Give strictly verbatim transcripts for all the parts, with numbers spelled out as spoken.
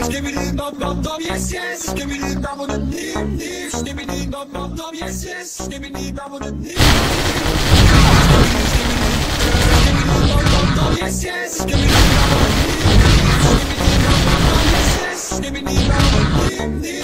Skibbity bum bum bum, yes yes. Skibbity bum with a dip dip. Skibbity bum bum bum, yes yes. Skibbity bum with a dip. Skibbity bum bum bum, yes yes. Skibbity bum with a dip dip.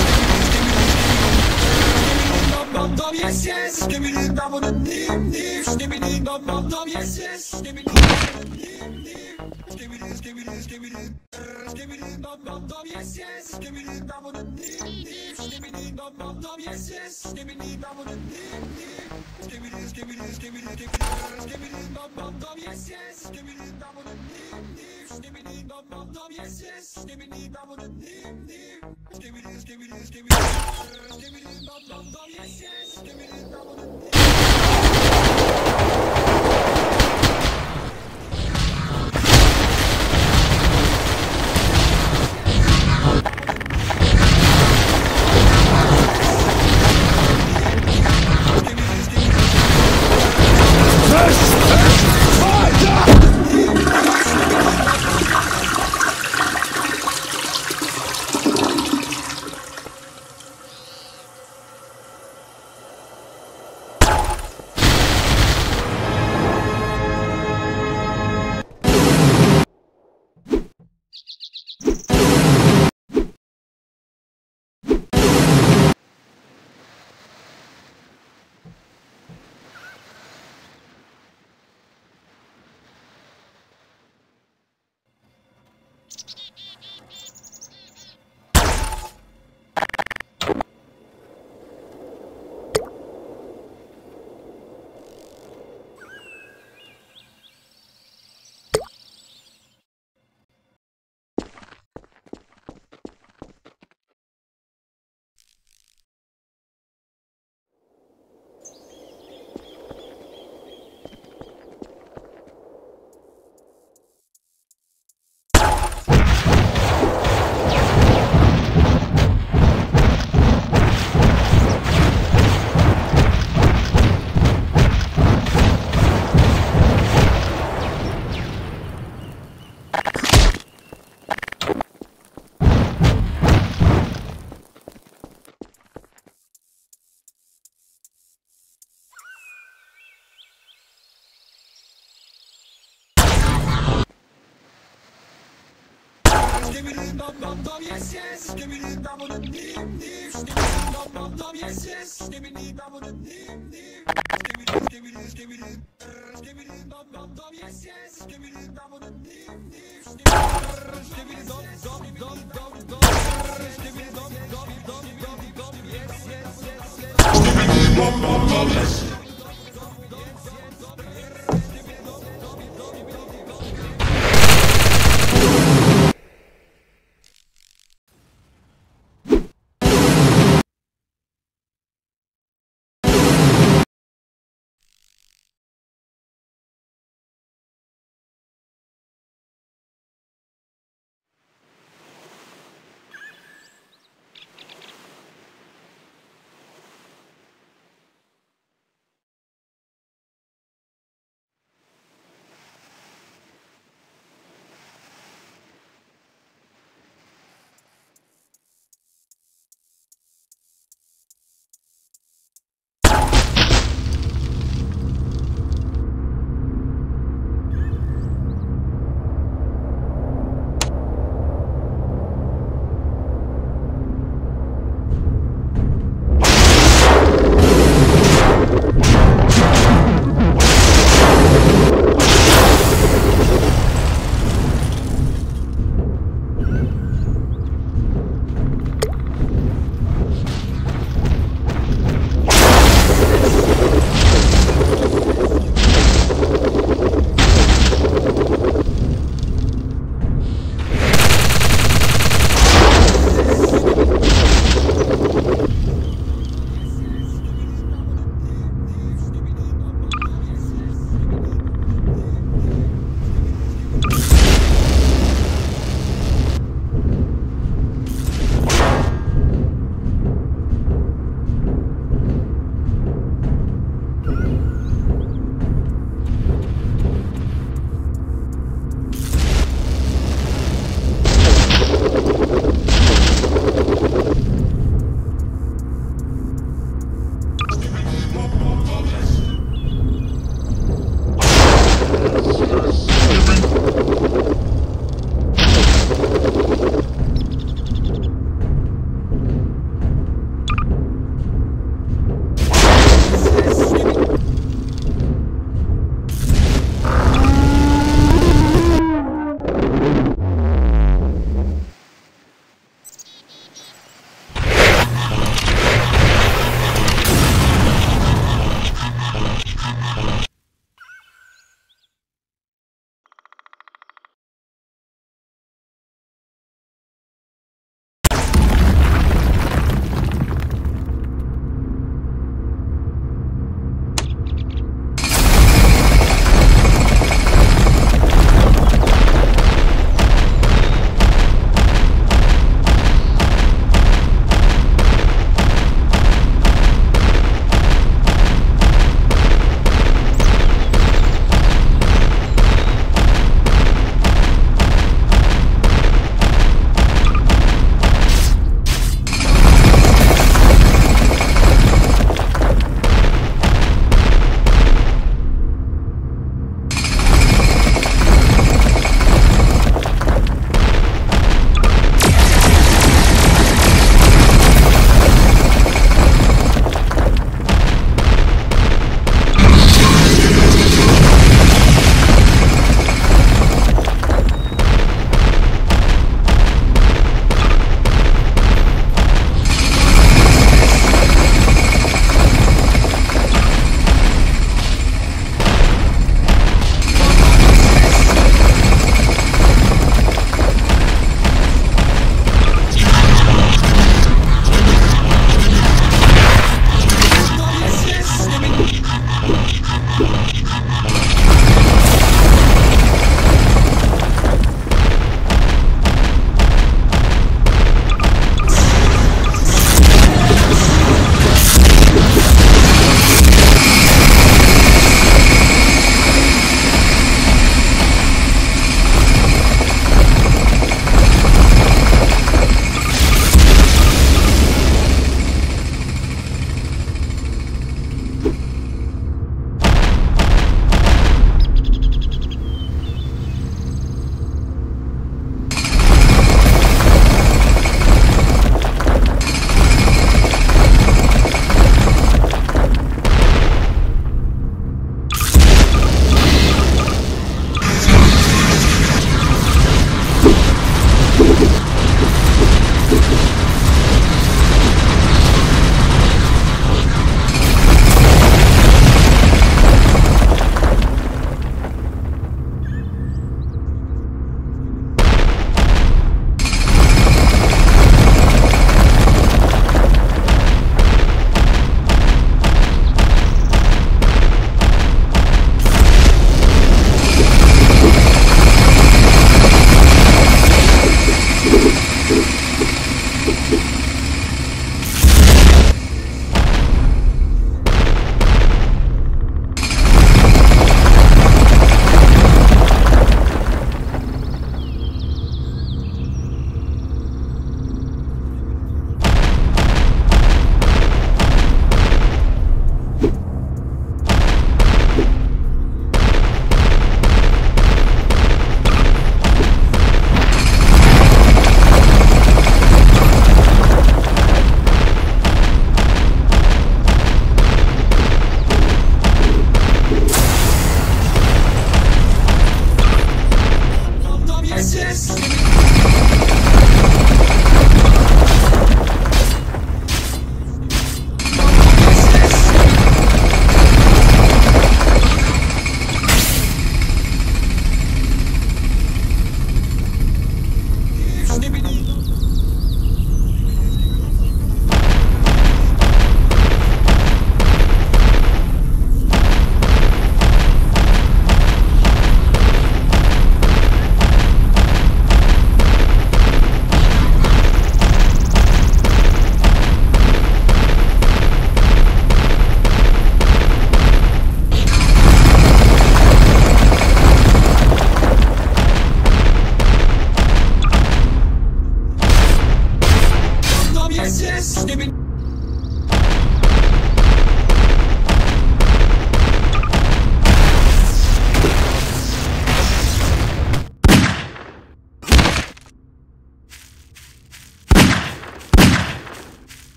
Bum bum bum, yes yes. Skibbity bum with a dip dip. Skibbity bum bum bum, yes yes. Skibbity bum with a dip dip. Skibbity skibbity skibbity. Skibbity bum bum bum, yes yes. Skibbity bum with a dip dip. Skibbity bum bum bum, yes yes. Skibbity bum with a dip dip. Skibbity skibbity skibbity skibbity. Skibbity bum bum bum, yes yes. Skibbity bum with a dip dip. Skibbity bum bum bum, yes yes. Skibbity bum with a dip dip. Skibbity skibbity skibbity. Skibbity bum bum bum, yes yes. Skibbity bum with a dip. Skibbity bum bum bum, yes yes. Skibbity bum with a dip dip. Skibbity bum bum bum, yes yes. Skibbity bum with a dip dip. Skibbity skibbity skibbity. Skibbity bum bum bum, yes yes. Skibbity bum with a dip dip. Skibbity bum bum bum bum bum. Skibbity bum bum bum bum bum, yes yes yes yes. Skibbity bum bum bum, yes.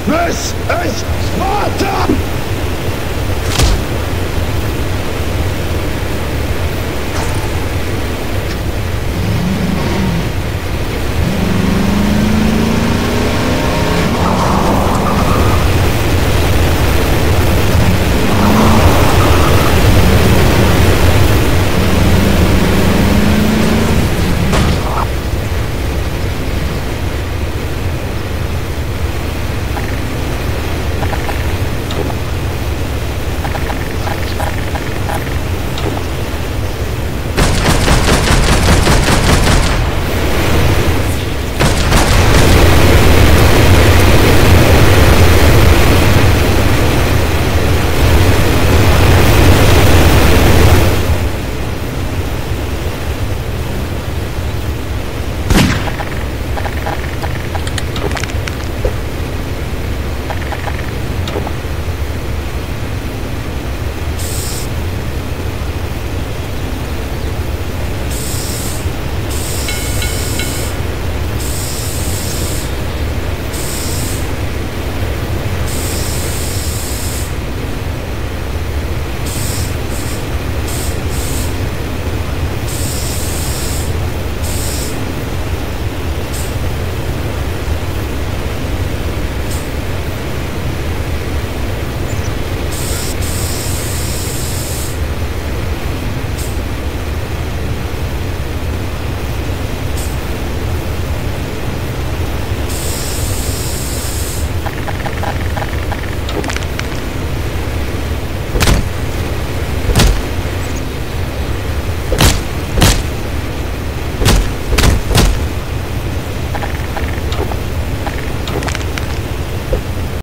This is Sparta!